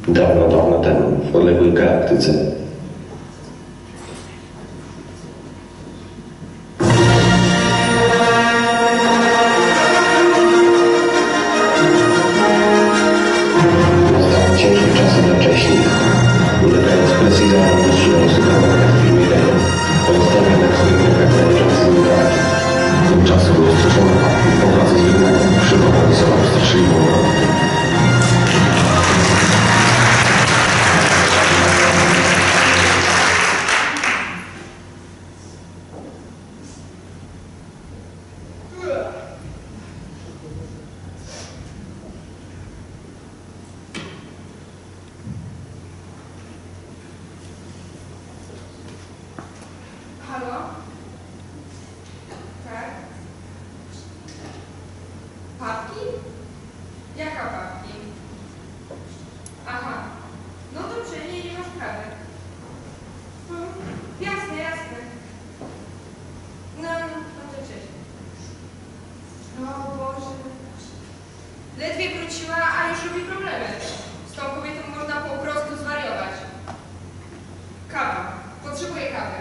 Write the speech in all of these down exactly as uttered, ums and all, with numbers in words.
Dawno, dawno temu, w odległej galaktyce. Nastal ciężki czas jednocześnie. Ulegając presji zarządu strzelających w filmie Reno, pozostawiam jak swoich rękach należący im galaki. Tymczasem rozstrzeżony Patryk po pracy z wymianą przygotował sobie straszliwą rolę. Halo? Tak? Papki? Jaka papki? Aha. No dobrze, nie, nie ma sprawy. Hmm, jasne, jasne. No, no to cześć. O Boże. Ledwie wróciła, a już robi problemy. Z tą kobietą można po prostu zwariować. Kawa. Potrzebuję kawy.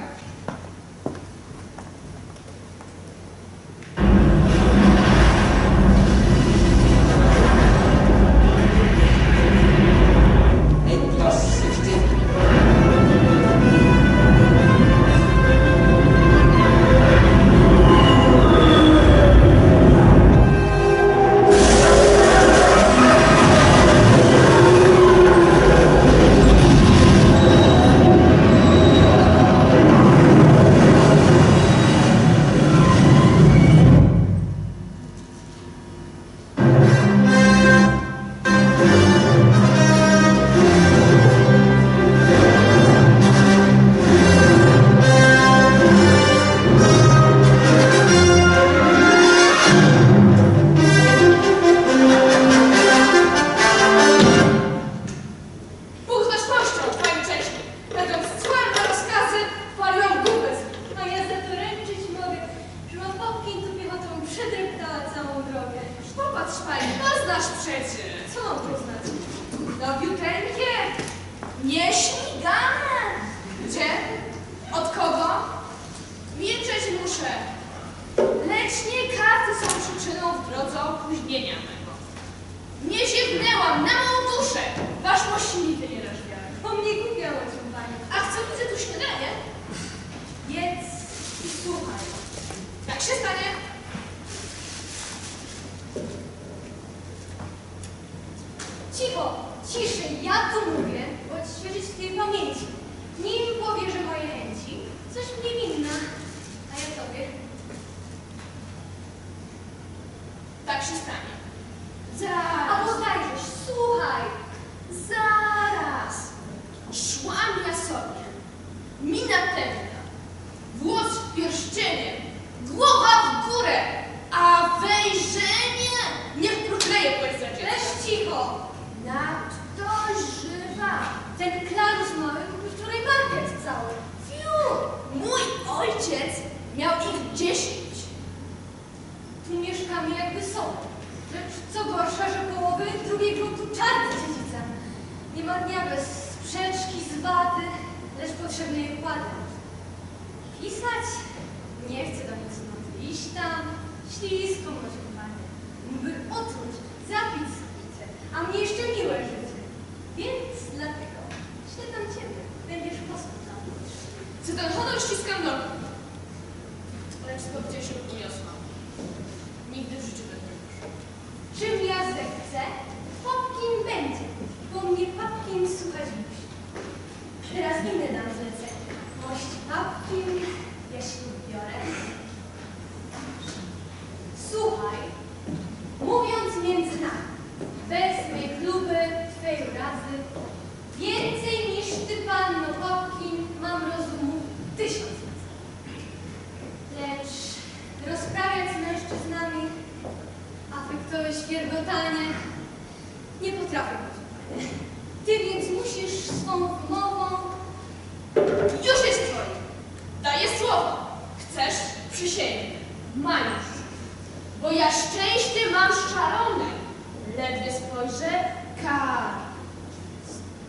Bo ja szczęście mam szczalone. Ledwie spojrzę, kar.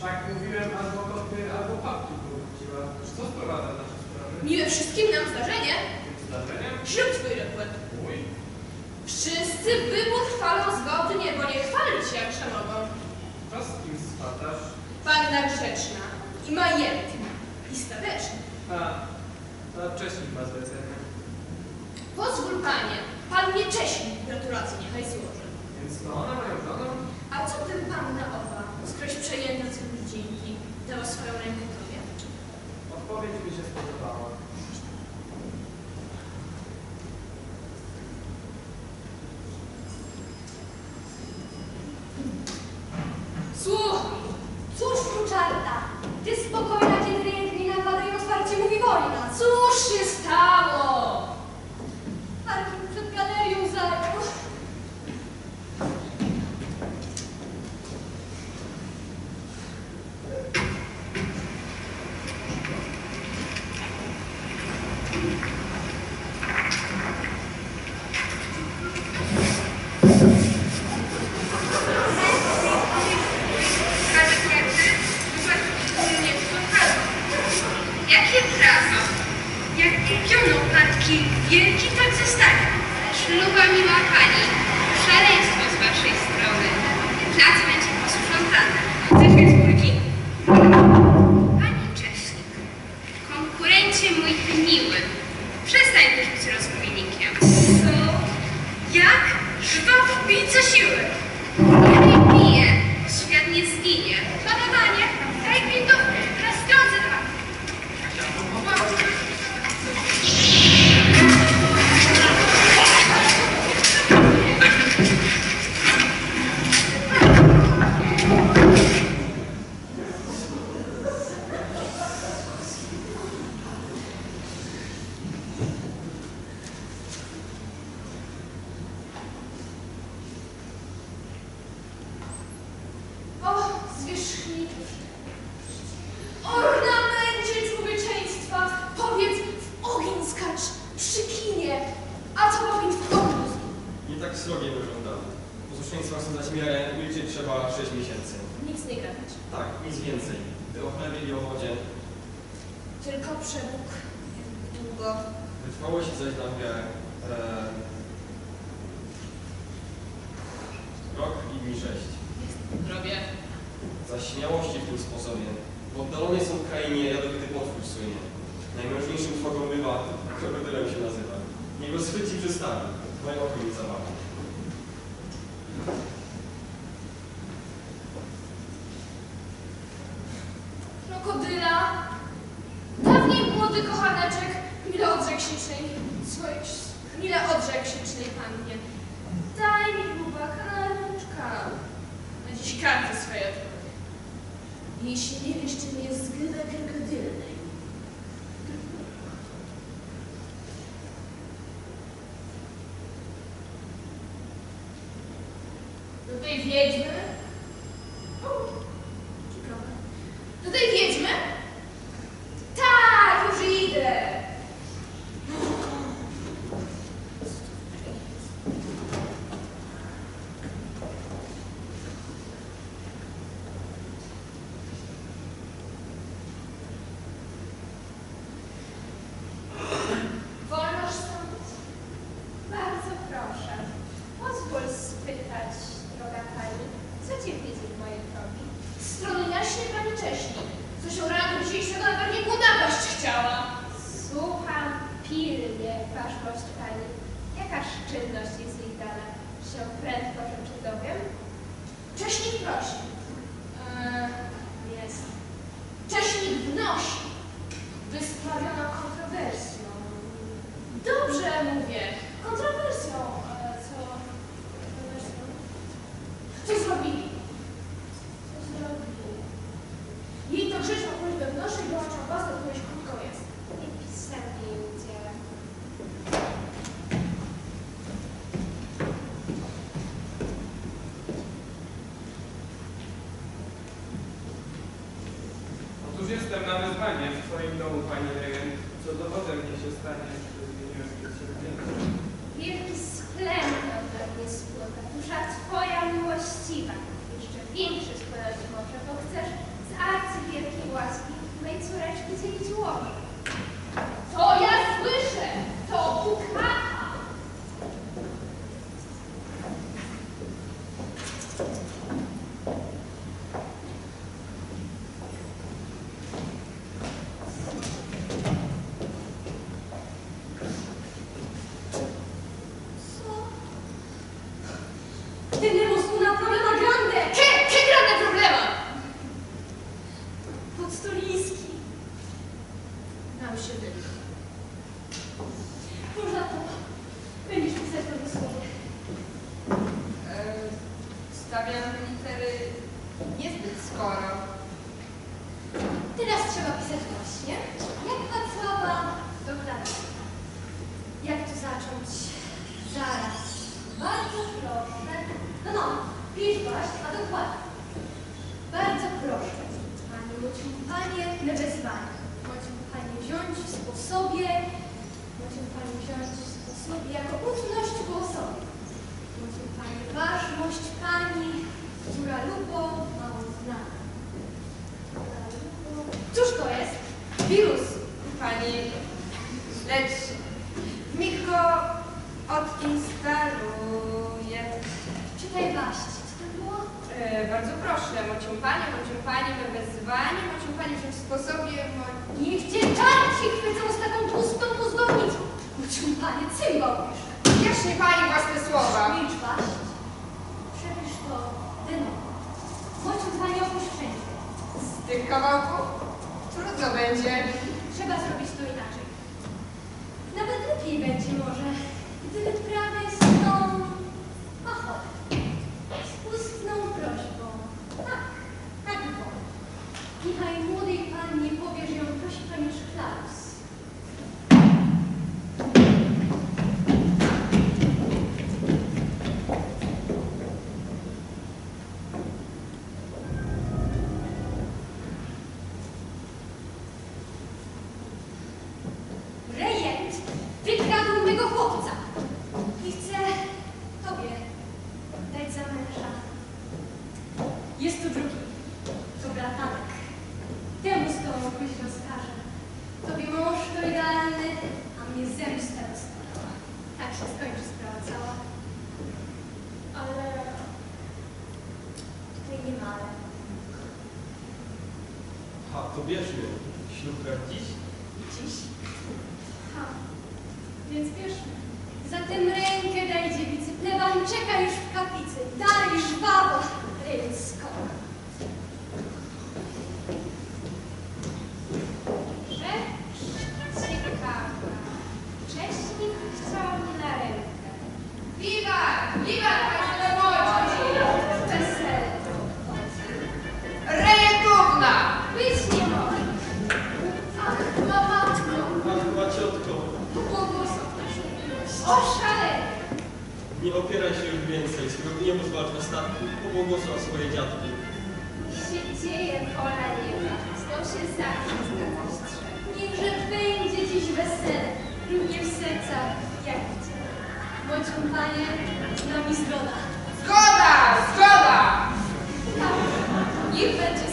Wszak mówiłem albo koty, albo papki powróciła. Co sprowadza nasze sprawy? Miłe wszystkim nam zdarzenie. Zdarzeniem? Ślub twój rekord. Mój? Wszyscy wybór chwalą zgodnie, bo nie chwalić jakże mogą. To z kim spadasz? Panna grzeczna i majętna i stateczna. A, a wcześniej ma zlecenie. Pozwól, panie, pan nie cześnik gratulacje niechaj złoży. Więc to ona moją żoną? A co tym panna owa, skroś przejęta z dzięki, dała swoją rękę tobie? Odpowiedź mi się spodobała. Słuchaj, Cóż, kruczarta, ty spokojna, kiedy rejentni napadają, otwarcie mówi wojna. cóż się stało? Parking przed galerią zajął. Jakie prawo? Jak pioną matki wielki, tak zostanie. Śluba, miła pani, szaleństwo z waszej strony. Plac będzie posprzątany. Chcesz więc ulgi? Pani Cześnik, konkurencie mój miły, przestań już być rozbójnikiem. Co? Jak? Żwaw bij co siły. Ja nie piję, świat nie zginie. Panowanie, daj gwintówkę, teraz strącę dwa. O, zwierzchników. Ornamencie człowieczeństwa, powiedz w ogień skacz, przykinie, a co powiedz w ogniu. Nie tak srogie wyglądały. Posłuszeństwa chcą dać miarę, milczeć trzeba sześć miesięcy. Nic nie gadać, Tak, nic więcej. Gdy o chlebie i o wodzie, tylko przebóg długo. wytrwałości zaś dam miarę. E, rok i dni sześć. Robię. Za śmiałości w tym sposobie. W oddalonej są krainie jadowity potwór słynie. Najmężniejszym trwogą bywa, krokodylem się nazywa. Niego schwyci i przystawi. Moje oko mi zabawi. Krokodyla. Dawniej młody kochaneczek mile odrzekł ślicznej swojej, mile odrzekł ślicznej pannie. Daj mi chłopaka rączka. Na dziś karty swoje odpowie. Jeśli nie wiesz, czym jest zgrywa krokodylnej. Do tej wiedźmy? O, ciekawe. Do tej wiedźmy? Tak, już idę. Wolnoż stąd? Bardzo proszę, pozwól spytać, droga pani, co cię wiedzie w moje drogi? Strony jaśnie pani Cześnik. Co się rano dzisiejszego najpewniej napaść chciała. Słucham pilnie, waszmość pani. Jakaż czynność jest ich dana? Się prędko rzeczy dowiem? Cześnik prosi. Eee, Jest. Cześnik wnosi. Wysprawiono kontrowersją. Dobrze mówię. Kontrowersją. E, co? Kontrowersją? Co zrobili? Co zrobili? Jej to grzeczną prośbę wnoszę i dołączam was, do którejś krótko jest. Nie pisemnie im udzielę. Otóż jestem na wezwanie w twoim domu, pani rejent. Co dowodem mnie się stanie, że zmieniłem się Liczbaść, a dokładnie. Bardzo proszę, Panie, mocią Panie na wezwanie. Mocią Panie wziąć w sposobie, mocią Panie wziąć w sposobie jako ufność ku osobie. Mocią Panie ważność Pani, która lubo mało znana. Która lubo... Cóż to jest? Wirus. Pani, lecz mi go odinstaluje. Czytaj waść. Co to było? E, bardzo proszę, mocią Panie, mocią Pani we wezwanie, mocią Pani w sposobie, mo... Niech cię czarci chwycą z taką tłustą mózgownicą. Mocią Panie, cymbał pisze. Jaśnie Pani własne słowa. Milcz waść. Przepisz to dymu. Mocią Panie opuszczenie. Z tych kawałków trudno będzie. Trzeba zrobić to inaczej. Nawet lepiej będzie może, gdyby prawie z tą ochotą, z ustną prośbą. Tak, tak wolno. Niechaj młodej pannie powie, że ją prosi pani Szklarus. Rejent wykradł mego chłopca i chce tobie dać za męża. Jest tu drugi, to bratanek. Temu z tobą pójść rozkaże. Tobie mąż to idealny, a mnie zemsta doskonała. Tak się skończy sprawa cała. Ale tutaj nie ma ale. Ha, to bierzmy. Ślub dziś? Dziś? Ha, więc bierzmy. Zatem rękę daj dziewicy, pleban czeka już w kaplicy. Dalej żwawo, rejent skok. Rzecz ciekawa. Wcześniej chciał mi na rękę. Wiwat! Wiwat, Państwo młodzi! Wesele. Rejentówna! Być nie może. Ach, łapatko, Ach, maciotko, błogosław miłość. Oszalenie. nie opieraj się już więcej, swego gniewu zwalcz ostatni, pobłogosław swoje dziadki. się dzieje, pola nieba. Z tą się zawsze zgadzać trzeba. Niechże będzie dziś wesele, równie w sercach, jak w ciele. Mocią Panie, z nami zgoda. Zgoda! Zgoda! Tak, niech będzie